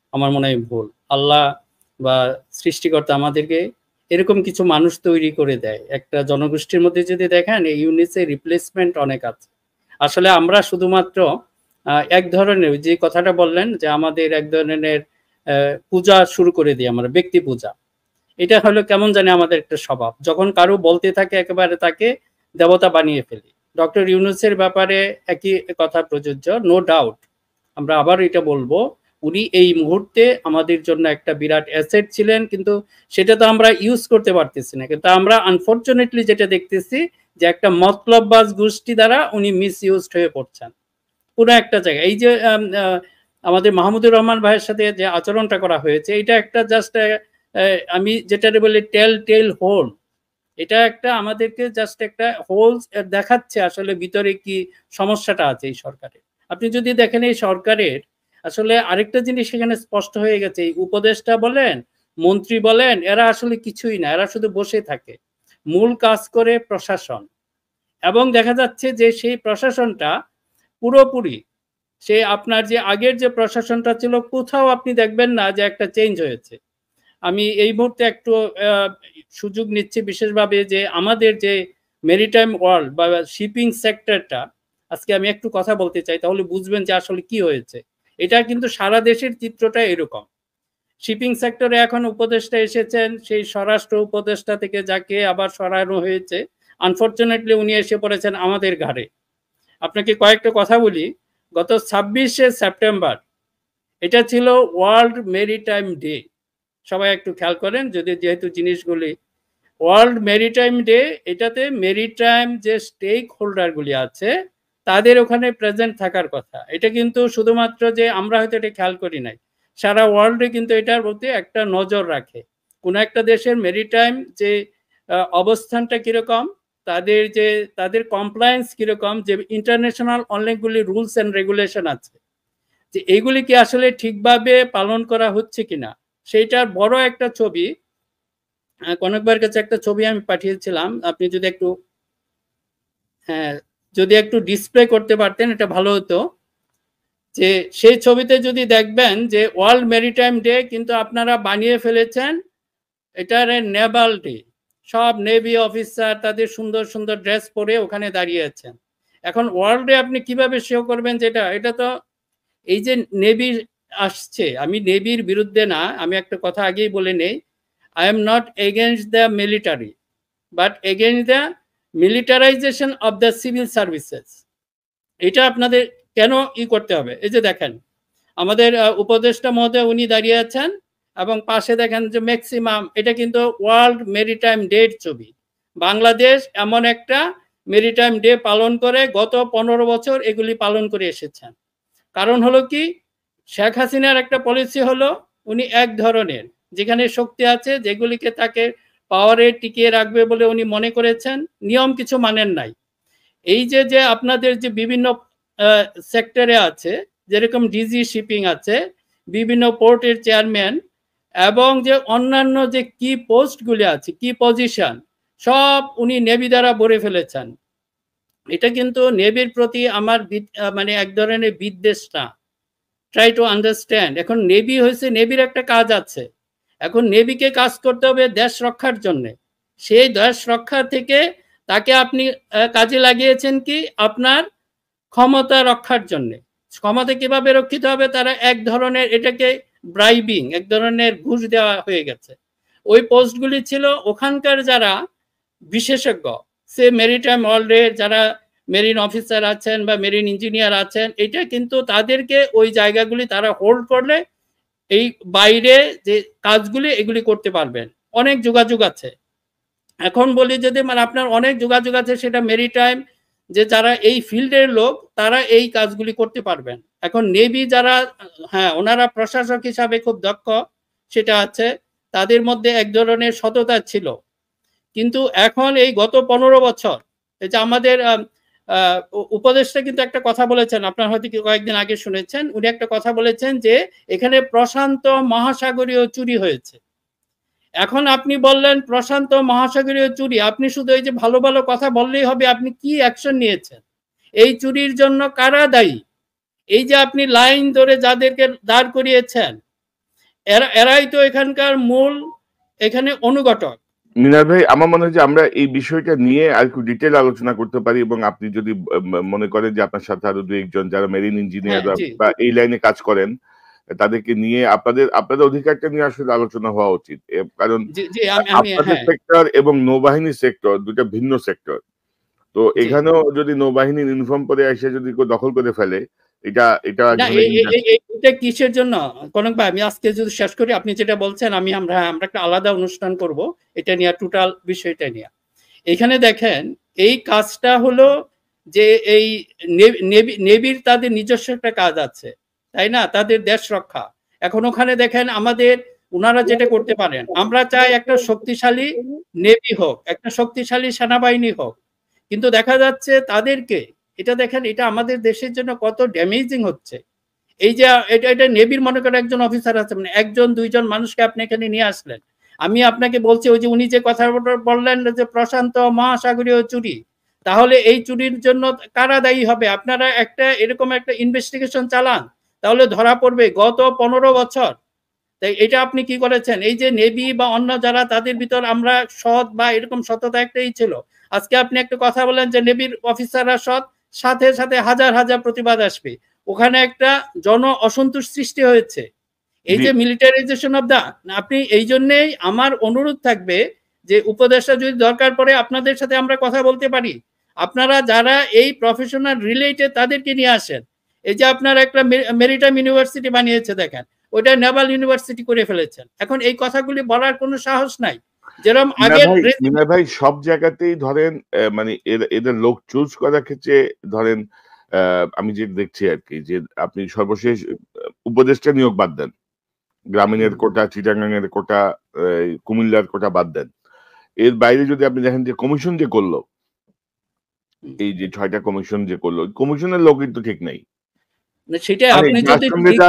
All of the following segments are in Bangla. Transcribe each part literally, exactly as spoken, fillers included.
আমার মনে হয় ভুল। আল্লাহ বা সৃষ্টিকর্তা আমাদেরকে এরকম কিছু মানুষ তৈরি করে দেয়। একটা জনগোষ্ঠীর মধ্যে যদি দেখেন এই ইউনিসের রিপ্লেসমেন্ট অনেক আছে। আসলে আমরা শুধুমাত্র আ এক ধরনের যে কথাটা বললেন যে আমাদের এক ধরনের অ্যা পূজা শুরু করে দিই আমরা, ব্যক্তি পূজা। এটা হলো কেমন জানি আমাদের একটা স্বভাব। যখন কারো বলতে থাকে একেবারে তাকে দেবতা বানিয়ে ফেলি। ডক্টর ইউনূসের ব্যাপারে একই কথা প্রযোজ্য। No doubt. আমরা আবার এটা বলব, উনি এই মুহূর্তে আমাদের জন্য একটা বিরাট অ্যাসেট ছিলেন কিন্তু সেটা তো আমরা ইউজ করতে পারতেছি না। কিন্তু আমরা আনফরচুনেটলি যেটা দেখতেছি যে একটা মতলববাজ গোষ্ঠী দ্বারা উনি মিসইউজড হয়ে পড়ছেন। কোনো একটা জায়গায়। এই যে আম আ আমাদের মাহমুদুর রহমান ভাইয়ের সাথে যে আচরণটা করা হয়েছে এটা একটা জাস্ট অ্যা অ্যা আমি যেটারে বলি টেল টেল হোল। এটা একটা আমাদেরকে জাস্ট একটা হোলস অ্যা দেখাচ্ছে আসলে ভিতরে কি সমস্যাটা আছে এই সরকারের। আপনি যদি দেখেন এই সরকারের আসলে আরেকটা জিনিস সেখানে স্পষ্ট হয়ে গেছে। এই উপদেষ্টা বলেন, মন্ত্রী বলেন এরা আসলে কিছুই না। এরা শুধু বসে থাকে। মূল কাজ করে প্রশাসন। এবং দেখা যাচ্ছে যে সেই প্রশাসনটা পুরোপুরি সে আপনার যে আগের যে প্রশাসনটা ছিল কোথাও আপনি দেখবেন না যে একটা চেঞ্জ হয়েছে। আমি এই মুহূর্তে একটু অ্যা সুযোগ নিচ্ছি বিশেষভাবে যে আমাদের যে মেরিটাইম ওয়ার্ল্ড বা শিপিং সেক্টরটা আজকে আমি একটু কথা বলতে চাই তাহলে বুঝবেন যে আসলে কি হয়েছে। এটা কিন্তু সারা দেশের চিত্রটা এরকম। শিপিং সেক্টরে এখন উপদেষ্টা এসেছেন, সেই স্বরাষ্ট্র উপদেষ্টা থেকে যাকে আবার সরানো হয়েছে। আনফরচুনেটলি উনি এসে পড়েছেন আমাদের ঘাড়ে। আপনাকে কয়েকটা কথা বলি। গত ছাব্বিশে সেপ্টেম্বর এটা ছিল ওয়ার্ল্ড মেরিটাইম ডে। সবাই একটু খেয়াল করেন যদি যেহেতু জিনিসগুলি ওয়ার্ল্ড মেরিটাইম ডে এটাতে মেরিটাইম যে স্টেক হোল্ডার গুলি আছে তাদের ওখানে প্রেজেন্ট থাকার কথা। এটা কিন্তু শুধুমাত্র যে আমরা হয়তো এটা খেয়াল করি নাই। সারা ওয়ার্ল্ডে কিন্তু এটার প্রতি একটা নজর রাখে। কোন একটা দেশের মেরিটাইম যে আ অবস্থানটা কিরকম, তাদের যে তাদের কমপ্লায়েন্স কিরকম যে ইন্টারন্যাশনাল অনেকগুলি রুলস অ্যান্ড রেগুলেশন আছে। যে এগুলি কি আসলে ঠিকভাবে পালন করা হচ্ছে কিনা? সেইটার বড় একটা ছবি আ কনক ভাইয়ের কাছে একটা ছবি আমি পাঠিয়েছিলাম। আপনি যদি একটু হ্যাঁ, যদি একটু ডিসপ্লে করতে পারতেন এটা ভালো হতো। যে সেই ছবিতে যদি দেখবেন যে ওয়ার্ল্ড মেরিটাইম ডে কিন্তু আপনারা বানিয়ে ফেলেছেন এটারে নেভাল ডে। সব নেভি অফিসার তাদের সুন্দর, সুন্দর ড্রেস পরে ওখানে দাঁড়িয়ে আছেন। এখন ওয়ার্ল্ডে আপনি কিভাবে শো করবেন যেটা এটা তো এই যে নেভি আসছে, আমি নেভির বিরুদ্ধে না, আমি একটা কথা আগেই বলে নেই। I am not against the military, but against the militarization of the civil services. এটা আপনাদের কেন ই করতে হবে? এই যে দেখেন, আমাদের আ উপদেষ্টা মহোদয় উনি দাঁড়িয়ে আছেন এবং পাশে দেখেন যে মেক্সিমাম এটা কিন্তু ওয়ার্ল্ড মেরিটাইম ডে এর ছবি। বাংলাদেশ এমন একটা মেরিটাইম ডে পালন করে গত পনেরো বছর এগুলি পালন করে এসেছেন। কারণ হলো কি শেখ হাসিনার একটা পলিসি হলো উনি এক ধরনের যেখানে শক্তি আছে যেগুলিকে তাকে পাওয়ারে টিকিয়ে রাখবে বলে উনি মনে করেছেন নিয়ম কিছু মানেন নাই। এই যে যে আপনাদের যে বিভিন্ন সেক্টরে আছে যেরকম ডিজি শিপিং আছে বিভিন্ন পোর্টের চেয়ারম্যান এবং যে অন্যান্য যে কি পোস্টগুলি আছে কি পজিশন সব উনি নেভি দ্বারা ভরে ফেলেছেন। এটা কিন্তু নেভির প্রতি আমার মানে এক ধরনের বিদ্বেষ না। Try to understand. এখন নেভি হয়েছে নেভির একটা কাজ আছে। এখন নেভিকে কাজ করতে হবে দেশ রক্ষার জন্য। সেই দেশ রক্ষা থেকে তাকে আপনি কাজে লাগিয়েছেন কি আপনার ক্ষমতা রক্ষার জন্য। ক্ষমতা কিভাবে রক্ষিত হবে তারা এক ধরনের এটাকে ব্রাইবিং এক ধরনের ঘুষ দেওয়া হয়ে গেছে। ওই পোস্টগুলি ছিল ওখানকার যারা বিশেষজ্ঞ সে মেরিটাইম ওয়ার্ল্ডে যারা মেরিন অফিসার আছেন বা মেরিন ইঞ্জিনিয়ার আছেন এটা কিন্তু তাদেরকে ওই জায়গাগুলি তারা হোল্ড করলে এই বাইরে যে কাজগুলি এগুলি করতে পারবেন। অনেক যোগাযোগ আছে। এখন বলি যদি মানে আপনার অনেক যোগাযোগ আছে সেটা মেরিটাইম যে যারা এই ফিল্ডের লোক তারা এই কাজগুলি করতে পারবেন। এখন নেভি যারা হ্যাঁ ওনারা প্রশাসক হিসাবে খুব দক্ষ সেটা আছে তাদের মধ্যে এক ধরনের সততা ছিল। কিন্তু এখন এই গত পনেরো বছর এই যে আমাদের উপদেষ্টা কিন্তু একটা কথা বলেছেন আপনার হয়তো কয়েকদিন আগে শুনেছেন উনি একটা কথা বলেছেন যে এখানে প্রশান্ত মহাসাগরীয় চুরি হয়েছে। এখন আপনি বললেন প্রশান্ত মহাসাগরীয় চুরি আপনি শুধু এই যে ভালো ভালো কথা বললেই হবে আপনি কি অ্যাকশন নিয়েছেন? এই চুরির জন্য কারা দায়ী? এই যে আপনি লাইন ধরে যাদেরকে দাঁড় করিয়েছেন এরা এরাই তো এখানকার মূল এখানে অনুঘটক। মিনার ভাই, আমার মনে হয় যে আমরা এই বিষয়টা নিয়ে আর একটু ডিটেইল আলোচনা করতে পারি, এবং আপনি যদি মনে করেন যে আপনার সাথে আরো দুই একজন যারা মেরিন ইঞ্জিনিয়ার হ্যাঁ, জি। বা এই লাইনে কাজ করেন, তাদেরকে নিয়ে আপনাদের আপনাদের অধিকারটা নিয়ে আসলে আলোচনা হওয়া উচিত। কারণ জি, জি, আমি আমি আপনাদের হ্যাঁ। সেক্টর এবং নৌবাহিনী সেক্টর দুটা ভিন্ন সেক্টর। তো জি। এখানেও যদি নৌবাহিনীর ইউনিফর্ম পরে এসে যদি কেউ দখল করে ফেলে, এটা এটা এক না, ধরনের এটা কিসের জন্য কনক ভাই, আমি আজকে যদি শেষ করি, আপনি যেটা বলছেন আমি আমরা আমরা একটা আলাদা অনুষ্ঠান করব এটা নিয়ে, টোটাল বিষয়টা নিয়ে। এখানে দেখেন এই কাজটা হলো যে এই নেভি নেভির তাদের নিজস্ব একটা কাজ আছে, তাই না, তাদের দেশ রক্ষা। এখন ওখানে দেখেন আমাদের ওনারা যেটা করতে পারেন, আমরা চাই একটা শক্তিশালী নেভি হোক, একটা শক্তিশালী সেনাবাহিনী হোক, কিন্তু দেখা যাচ্ছে তাদেরকে, এটা দেখেন এটা আমাদের দেশের জন্য কত ড্যামেজিং হচ্ছে। এই যে এটা এটা নেভির মনে করেন একজন অফিসার আছে, মানে একজন দুইজন মানুষকে আপনি এখানে নিয়ে আসলেন, আমি আপনাকে বলছি ওই যে উনি যে কথা বললেন যে প্রশান্ত মহাসাগরীয় চুরি, তাহলে এই চুরির জন্য কারা দায়ী হবে? আপনারা একটা এরকম একটা ইনভেস্টিগেশন চালান, তাহলে ধরা পড়বে গত পনেরো বছর। তাই এটা আপনি কি করেছেন? এই যে নেভি বা অন্য যারা তাদের ভিতর আমরা সৎ বা এরকম সততা একটাই ছিল, আজকে আপনি একটা কথা বলেন যে নেভির অফিসাররা সৎ, সাথে সাথে হাজার হাজার প্রতিবাদ আসবে, ওখানে একটা জন অসন্তোষ সৃষ্টি হয়েছে। এই যে মিলিটারাইজেশন অফ দা, আপনি এই জন্যেই আমার অনুরোধ থাকবে যে উপদেষ্টা যদি দরকার পড়ে আপনাদের সাথে আমরা কথা বলতে পারি, আপনারা যারা এই প্রফেশনাল রিলেটেড তাদেরকে নিয়ে আসেন। এই যে আপনারা একটা মেরিটাইম ইউনিভার্সিটি বানিয়েছে দেখেন, ওইটা নেভাল ইউনিভার্সিটি করে ফেলেছেন। এখন এই কথাগুলি বলার কোনো সাহস নাই, যেরকম আগে মিনা ভাই সব জায়গাতেই ধরেন মানে এদের লোক চুজ করার ক্ষেত্রে ধরেন আমি যে দেখছি আর কি, যে আপনি সর্বশেষ উপদেষ্টা নিয়োগ বাদ দেন, গ্রামীণের কোটা, চিটাগাং এর কোটা, কুমিল্লার কোটা বাদ দেন, এর বাইরে যদি আপনি দেখেন যে কমিশন যে করলো, এই যে ছয়টা কমিশন যে করলো, কমিশনের লোক কিন্তু ঠিক নাই। সেটা আপনি যদি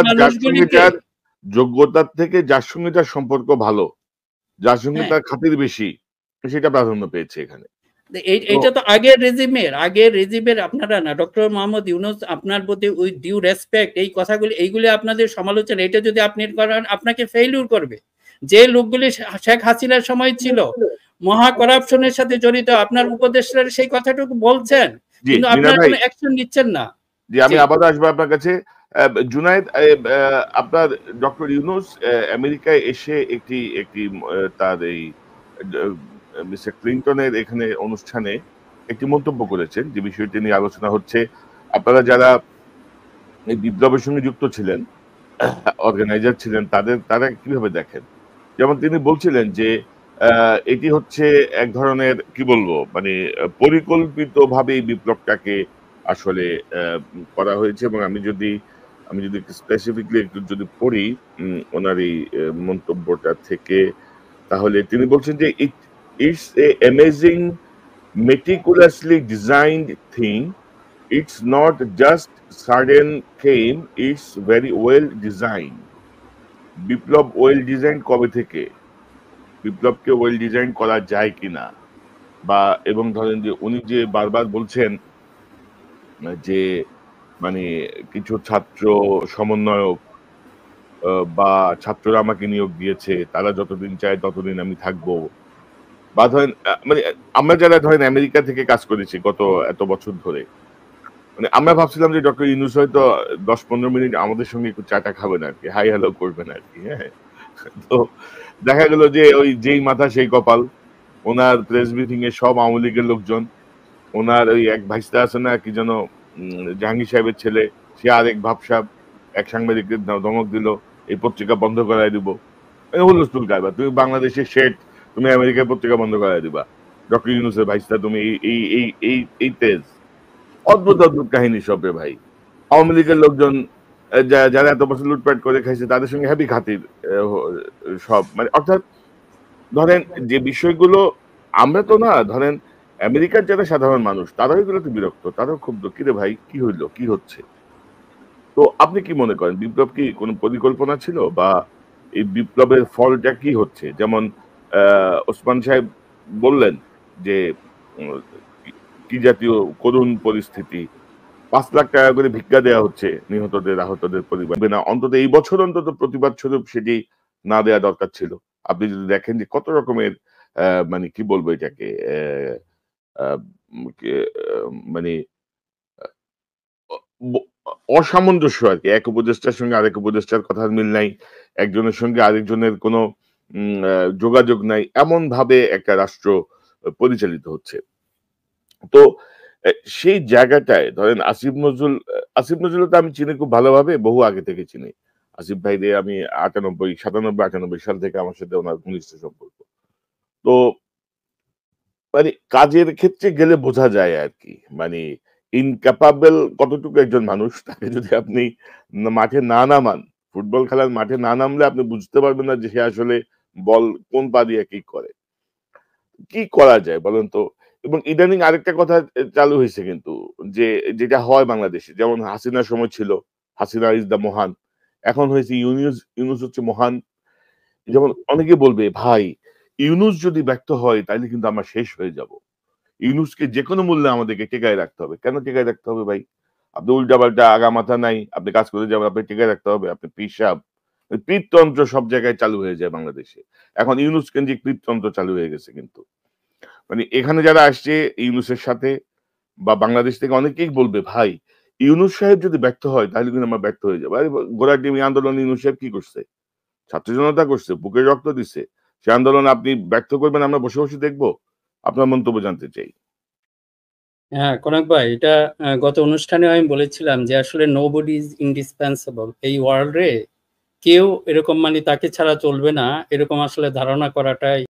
যোগ্যতার থেকে যার সঙ্গে তার সম্পর্ক ভালো, যার সঙ্গে তার খাতির বেশি, সেটা প্রাধান্য পেয়েছে এখানে। এইটা তো আগের রেজিমের আগের রেজিমের আপনারা না, ডক্টর মোহাম্মদ ইউনূস আপনার প্রতি ওই ডিউ রেসপেক্ট, এই কথাগুলি এইগুলি আপনাদের সমালোচনা, এটা যদি আপনি করেন আপনাকে ফেইলিউর করবে। যে লোকগুলি শেখ হাসিনার সময় ছিল মহা করাপশনের সাথে জড়িত, আপনার উপদেষ্টারা সেই কথাটুকু বলছেন, কিন্তু আপনারা কোনো অ্যাকশন নিচ্ছেন না। জি, আমি আবারও আসবো আপনার কাছে। জুনায়েদ, আপনার ডক্টর ইউনূস আমেরিকায় এসে একটি একটি তার এই মিস্টার ক্লিনটনের এখানে অনুষ্ঠানে একটি মন্তব্য করেছেন, যে বিষয়টি নিয়ে আলোচনা হচ্ছে। আপনারা যারা এই বিপ্লবের সঙ্গে যুক্ত ছিলেন, অর্গানাইজার ছিলেন, তাদের তারা কিভাবে দেখেন? যেমন তিনি বলছিলেন যে এটি হচ্ছে এক ধরনের কি বলবো, মানে পরিকল্পিতভাবে এই বিপ্লবটাকে আসলে করা হয়েছে। এবং আমি যদি আমি যদি স্পেসিফিকলি একটু যদি পড়ি ওনার এই মন্তব্যটা থেকে, তাহলে তিনি বলছেন যে it it's a amazing meticulously designed thing. It's not just sudden came, it's very well designed. Biplab well design কবে থেকে? বিপ্লবকে ওয়েল ডিজাইন করা যায় কিনা, বা এবং ধরেন যে উনি যে বারবার বলছেন যে মানে কিছু ছাত্র সমন্বয়ক বা ছাত্ররা আমাকে নিয়োগ দিয়েছে, তারা যতদিন চায় ততদিন আমি থাকবো, বা ধরেন মানে আমরা যারা ধরেন আমেরিকা থেকে কাজ করেছি গত এত বছর ধরে, মানে আমরা ভাবছিলাম যে ডক্টর ইউনূস হয়তো দশ পনেরো মিনিট আমাদের সঙ্গে একটু চাটা খাবেন আর কি, হাই হ্যালো করবেন আর কি। হ্যাঁ, তো দেখা গেল যে ওই যেই মাথা সেই কপাল, ওনার প্রেস ব্রিফিং এ সব আওয়ামী লীগের লোকজন, ওনার ওই এক ভাইস্তা আছে না কি যেন জাহাঙ্গীর সাহেবের ছেলে, সে আর এক ভাবসাব, এক সাংবাদিককে ধমক দিল এই পত্রিকা বন্ধ করাই দিব। হুলস্থুল গাইবা, তুমি বাংলাদেশের শেঠ, তুমি আমেরিকার পত্রিকা বন্ধ করাই দিবা, ডক্টর ইউনূসের ভাইস্তা তুমি এই এই এই এই তেজ। অদ্ভুত অদ্ভুত কাহিনী সব রে ভাই। আওয়ামী লীগের লোকজন যারা এত বছর লুটপাট করে খাইছে তাদের সঙ্গে হ্যাপি খাতির সব, মানে অর্থাৎ ধরেন যে বিষয়গুলো আমরা তো না, ধরেন আমেরিকার যারা সাধারণ মানুষ তারাও এগুলোতে বিরক্ত, তারাও ক্ষুব্ধ, কিরে ভাই কি হইলো, কি হচ্ছে? তো আপনি কি মনে করেন বিপ্লব কি কোনো পরিকল্পনা ছিল, বা এই বিপ্লবের ফলটা কি হচ্ছে? যেমন আহ ওসমান সাহেব বললেন যে কি জাতীয় করুণ পরিস্থিতি, পাঁচ লাখ টাকা করে ভিক্ষা দেওয়া হচ্ছে নিহতদের আহতদের পরিবার না, অন্তত এই বছর অন্তত প্রতিবাদ স্বরূপ সেটি না দেয়া দরকার ছিল। আপনি যদি দেখেন যে কত রকমের আ মানে কি বলবো এটাকে অ্যা আ কে আ মানে আ অ ব অসামঞ্জস্য আরকি। এক উপদেষ্টার সঙ্গে আরেক উপদেষ্টার কথার মিল নাই। একজনের সঙ্গে আরেকজনের কোনো উম আ যোগাযোগ নাই। এমনভাবে একটা রাষ্ট্র পরিচালিত হচ্ছে। তো এ সেই জায়গাটায় ধরেন আসিফ নজরুল আ আসিফ নজরুলকে আমি চিনি খুব ভালোভাবে, বহু আগে থেকে চিনি। আসিফ ভাইরে আমি আটানব্বই, সাতানব্বই, আটানব্বই সাল থেকে আমার সাথে উনার ঘনিষ্ঠ সম্পর্ক। তো মানে কাজের ক্ষেত্রে গেলে বোঝা যায় আরকি। মানে ইনক্যাপাবল কতটুকু একজন মানুষ তাকে যদি আপনি না মাঠে না নামান, ফুটবল খেলার মাঠে না নামলে আপনি বুঝতে পারবেন না যে সে আসলে বল কোন পা দিয়ে কি করে। কি করা যায় বলেন তো? এবং ইদানিং আরেকটা কথা এ চালু হইছে কিন্তু যে যেটা হয় বাংলাদেশে। যেমন হাসিনার সময় ছিল, হাসিনা ইস দ্যা মহান। এখন হয়েছে ইউনুস, ইউনুস হচ্ছে মহান। যেমন অনেকে বলবে, "ভাই ইউনুস যদি ব্যর্থ হয় তাইলে কিন্তু আমরা শেষ হয়ে যাব। ইউনুসকে যেকোনো মূল্যে আমাদেরকে টেকায় রাখতে হবে।" কেন টেকায় রাখতে হবে ভাই? আপনি উল্টাপাল্টা আগামাথা নাই। আপনি কাজ করে যাবেন, আপনি টেকায় রাখতে হবে। আপনি পিশাব। পীরতন্ত্র সব জায়গায় চালু হয়ে যায় বাংলাদেশে। এখন ইউনুস কেন্দ্রিক পীরতন্ত্র চালু হয়ে গেছে কিন্তু। মানে এখানে যারা আসছে ইউনুসের সাথে বা বাংলাদেশ থেকে অনেকেই বলবে, "ভাই ইউনুস সাহেব যদি ব্যর্থ হয় তাহলে কিন্তু আমরা ব্যর্থ হয়ে যাবো।" আরে গোড়ার ডিমি আন্দোলন ইউনুস সাহেব কি করছে? ছাত্র জনতা করছে, বুকে রক্ত দিছে। সে আন্দোলন আপনি ব্যর্থ করবেন আমরা বসে, বসে দেখব? আপনার মন্তব্য জানতে চাই। হ্যাঁ, কনক ভাই এটা আ গত অনুষ্ঠানেও আমি বলেছিলাম যে আসলে নোবডি ইস ইন্ডিসপেন্সেবল। এই ওয়ার্ল্ড এ কেউ এরকম মানে তাকে ছাড়া চলবে না এরকম আসলে ধারণা করাটাই